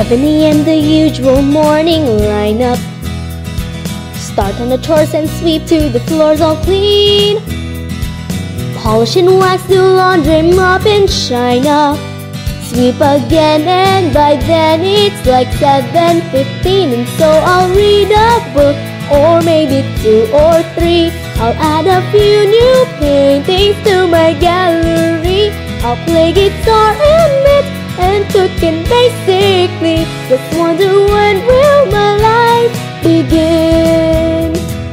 7 a.m. the usual morning lineup. Start on the chores and sweep till the floors all clean. Polish and wax, do laundry, mop and shine up. Sweep again, and by then it's like 7:15, and so I'll read a book, or maybe 2 or 3. I'll add a few new paintings to my gallery. I'll play guitar and knit and cook, and basically just wonder, when will my life begin?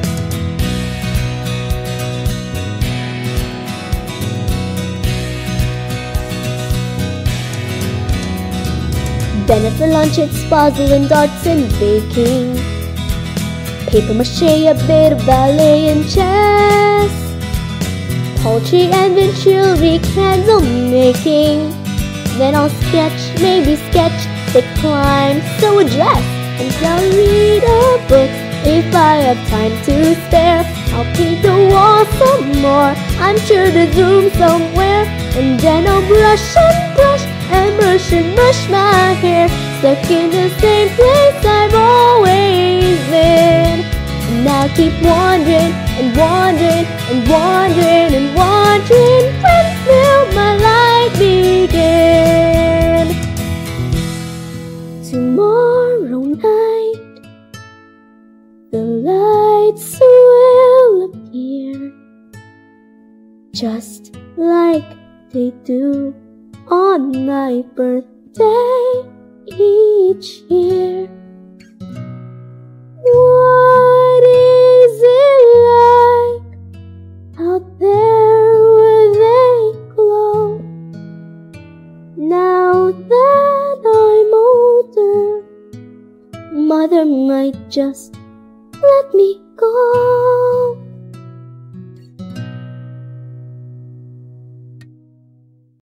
Then after lunch it's puzzle and darts and baking, paper mache, a bit of ballet and chess, poultry and vinculary, candle making. Then I'll sketch, maybe sketch the climb, sew a dress, and I'll read a book if I have time to spare. I'll paint the wall some more, I'm sure there's room somewhere. And then I'll brush and brush and brush my hair, stuck in the same place I've always been. And I'll keep wandering and wandering and wandering and wandering, when will my life begin? Tomorrow night the lights will appear, just like they do on my birthday each year. What is it like out there where they glow? Now that I'm older, Mother might just let me go.